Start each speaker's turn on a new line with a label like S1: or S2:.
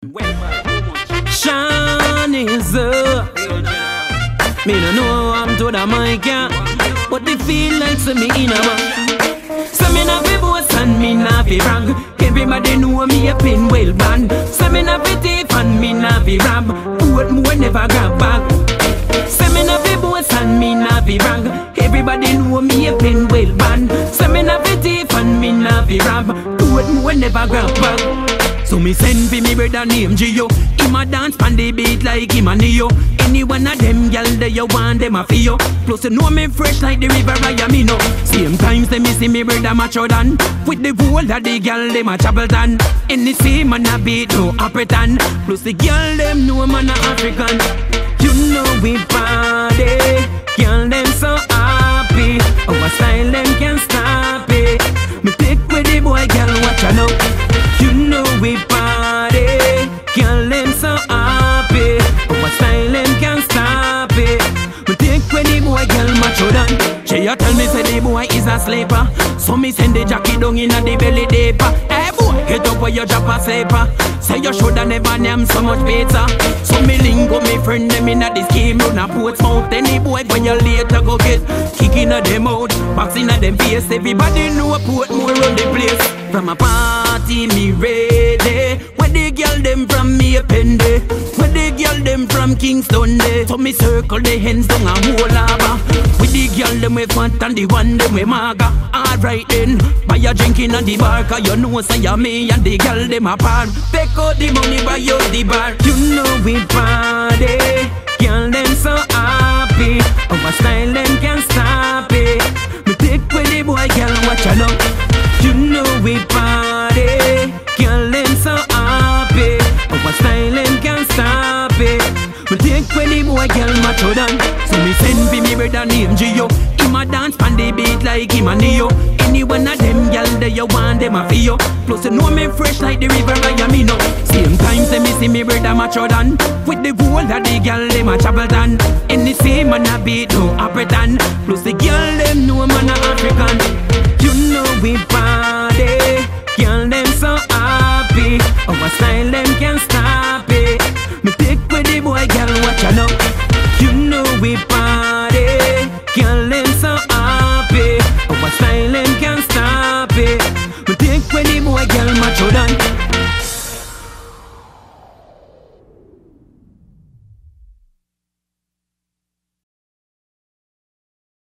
S1: Sean is me no know I'm to the mic, yeah. But they feel like some me in a so me na fi boast and me na fi brag. Everybody know me a pin well band. So me na fi thief and me na fi rob. What more never grab back. So me na fi boast and me na fi brag. Everybody know me a pin well band. So me na fi thief and me na fi rob. What more never grab back. So me send for me brother named Gio. Him a dance pan the beat like him a Neo. Any one of them gal they you want them a feel. Plus you know me fresh like the river Miami. Same times they me see me brother macho than. With the whole of the gal them a trouble than. Any same man a beat no African. Plus the gal them know man a African. You know we party. Gal them so happy. Our style them can't stop it. Me pick with the boy gal watch I know. You know we party, girl them so happy. Our style them can't stop it. Me take when the boy girl macho done. She a tell me say the boy is a sleeper. So me send the jacket down inna the belly deeper. Hey boy, get up where you drop a sleeper. Say you shoulda never name so much pizza. So me link up me friend them inna the scheme. Run a Portsmouth. Any boy when you later go get kick inna them out, box inna them face. Everybody know Portmore run the place. From a party me ready. Where the girl them from me a pendy. Where the girl them from Kingston day. So me circle the hands down a whole lava. With the girl them we fat and the one them we maga. Alright then, buy a drink in the bar. Cause you know say ya me and the girl them apart. Take out the money buy out the bar. You know we party. Girl them so happy. Our style them can't stop it. Me take with the boy girl watch ya now. You know we party, girl them so happy. Our style them can't stop it. Me take when the boy girl macho done. So me send for me brother named Gio. Him a dance pan the beat like him a Neo. Any one of them gal they you want them a feel. Plus you know me fresh like the river Miami. Same times they me see me brother macho done. With the whole of the gal them a trouble done. Any same man a beat no African. Plus the gal them know man a African. You know we party.